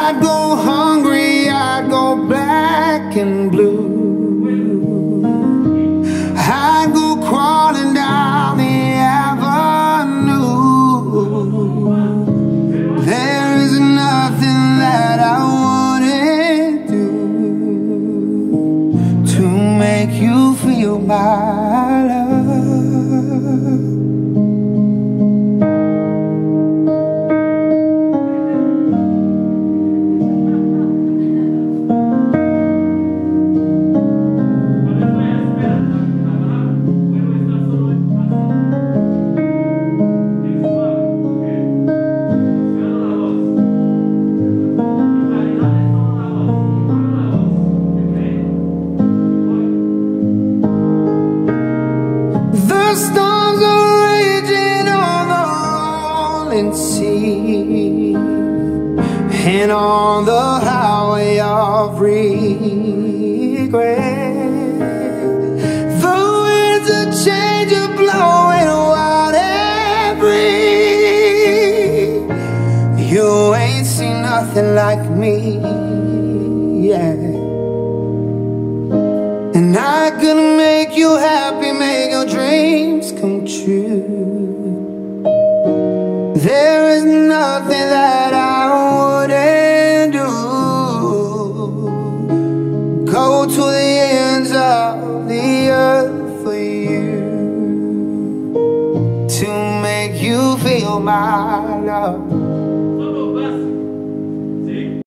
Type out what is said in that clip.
I'd go hungry, I'd go black and blue. I'd go crawling down the avenue. There is nothing that I wouldn't do to make you feel my love. The storms are raging on the rolling sea, and on the highway of regret. The winds of change are blowing wild and free. You ain't seen nothing like me yet. And I could make you happy, make your dreams come true. There is nothing that I wouldn't do. Go to the ends of the earth for you, to make you feel my love.